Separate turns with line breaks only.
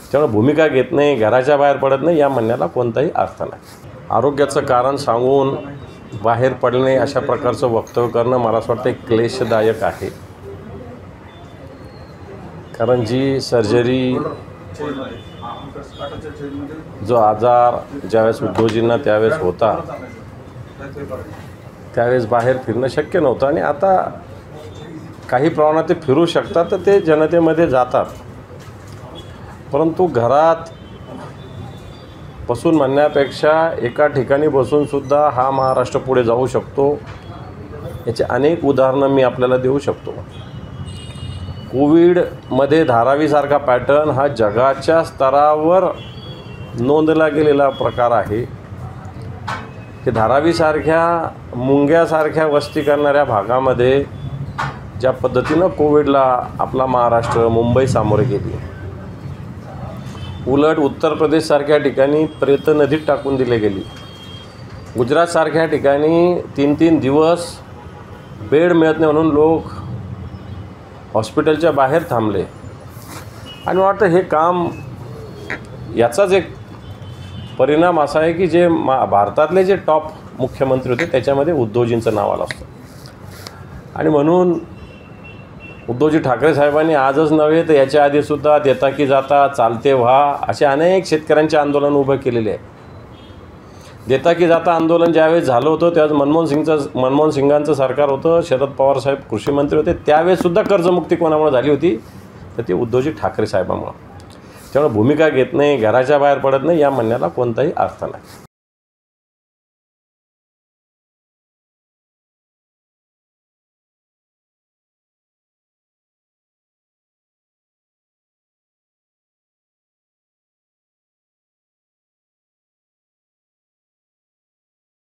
त्यामुळे भूमिका घेत नाही, घराच्या बाहेर पडत नाही या म्हणण्याला कोणताही अर्थ नाही। आरोग्याचं कारण सांगून बाहेर पडणे अशा प्रकारचं वक्तव्य करणं मला असं वाटतं क्लेशदायक आहे। कारण जी सर्जरी, जो आजार ज्यावेळेस उद्धवजींना त्यावेळेस होता त्यावेळेस बाहेर फिरणं शक्य नव्हतं आणि आता काही प्रमाणात ते फिरू शकतात तर ते जनतेमध्ये जातात, परंतु घरात बसून म्हणण्यापेक्षा एका ठिकाणी बसूनसुद्धा हा महाराष्ट्र पुढे जाऊ शकतो याचे अनेक उदाहरणं मी आपल्याला देऊ शकतो। कोविडमध्ये धारावीसारखा पॅटर्न हा जगाच्या स्तरावर नोंदला गेलेला प्रकार आहे की धारावीसारख्या मुंग्यासारख्या वस्ती करणाऱ्या भागामध्ये ज्या पद्धतीनं कोविडला आपला महाराष्ट्र, मुंबई सामोरे गेली, उलट उत्तर प्रदेशसारख्या ठिकाणी प्रेत नदीत टाकून दिले गेली, गुजरातसारख्या ठिकाणी 3-3 दिवस बेड मिळत नाही म्हणून लोक हॉस्पिटलच्या बाहेर थांबले। आणि मला वाटतं हे काम याचाच एक परिणाम असा आहे की जे भारतातले जे टॉप मुख्यमंत्री होते त्याच्यामध्ये उद्धवजींचं नाव आलं असतं आणि म्हणून उद्धवजी ठाकरे साहेबांनी आजच नव्हे तर याच्या आधीसुद्धा देता की जाता, चालते व्हा असे अनेक शेतकऱ्यांचे आंदोलन उभं केलेले आहे। देता की जाता आंदोलन ज्यावेळेस झालं होतं त्यावेळेस मनमोहन सिंगांचं सरकार होतं, शरद पवार साहेब कृषी मंत्री होते, त्यावेळेससुद्धा कर्जमुक्ती कोणामुळे झाली होती तर ती उद्धवजी ठाकरे साहेबांमुळे। त्यामुळे भूमिका घेत नाही, घराच्या बाहेर पडत नाही या म्हणण्याला कोणताही अर्थ नाही।